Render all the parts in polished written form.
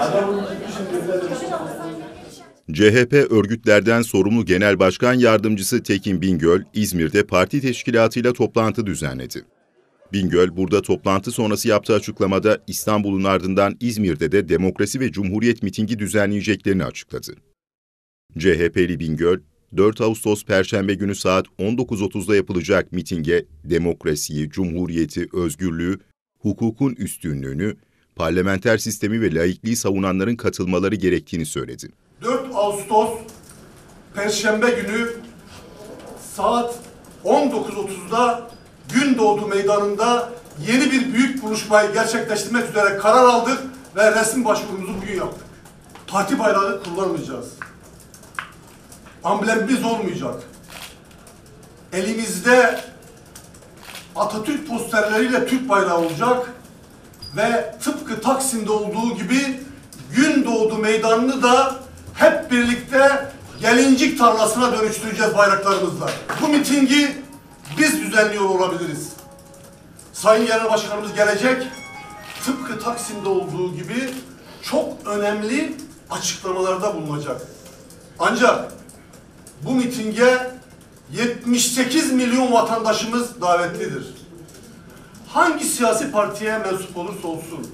CHP örgütlerden sorumlu Genel Başkan Yardımcısı Tekin Bingöl, İzmir'de parti teşkilatıyla toplantı düzenledi. Bingöl, burada toplantı sonrası yaptığı açıklamada İstanbul'un ardından İzmir'de de Demokrasi ve Cumhuriyet mitingi düzenleyeceklerini açıkladı. CHP'li Bingöl, 4 Ağustos Perşembe günü saat 19.30'da yapılacak mitinge demokrasiyi, cumhuriyeti, özgürlüğü, hukukun üstünlüğünü, parlamenter sistemi ve laikliği savunanların katılmaları gerektiğini söyledi. 4 Ağustos Perşembe günü saat 19.30'da Gündoğdu Meydanı'nda yeni bir büyük buluşmayı gerçekleştirmek üzere karar aldık ve resmi başvurumuzu bugün yaptık. Parti bayrağı kullanmayacağız. Amblemimiz olmayacak. Elimizde Atatürk posterleriyle Türk bayrağı olacak ve tıpkı Taksim'de olduğu gibi Gündoğdu Meydanı'nı da hep birlikte gelincik tarlasına dönüştüreceğiz bayraklarımızla. Bu mitingi biz düzenliyor olabiliriz. Sayın Genel Başkanımız gelecek, tıpkı Taksim'de olduğu gibi çok önemli açıklamalarda bulunacak. Ancak bu mitinge 78 milyon vatandaşımız davetlidir. Hangi siyasi partiye mensup olursa olsun,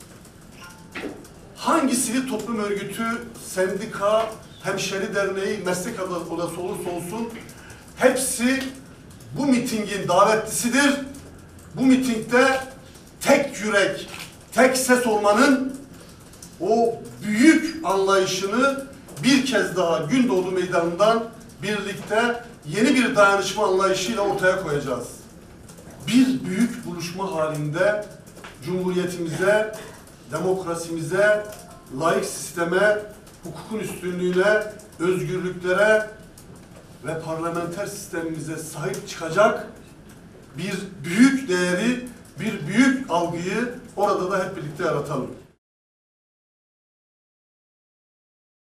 hangi sivil toplum örgütü, sendika, hemşeri derneği, meslek odası olursa olsun, hepsi bu mitingin davetlisidir. Bu mitingde tek yürek, tek ses olmanın o büyük anlayışını bir kez daha Gündoğdu Meydanı'ndan birlikte yeni bir dayanışma anlayışıyla ortaya koyacağız. Bir büyük buluşma halinde Cumhuriyetimize, demokrasimize, laik sisteme, hukukun üstünlüğüne, özgürlüklere ve parlamenter sistemimize sahip çıkacak bir büyük değeri, bir büyük algıyı orada da hep birlikte yaratalım.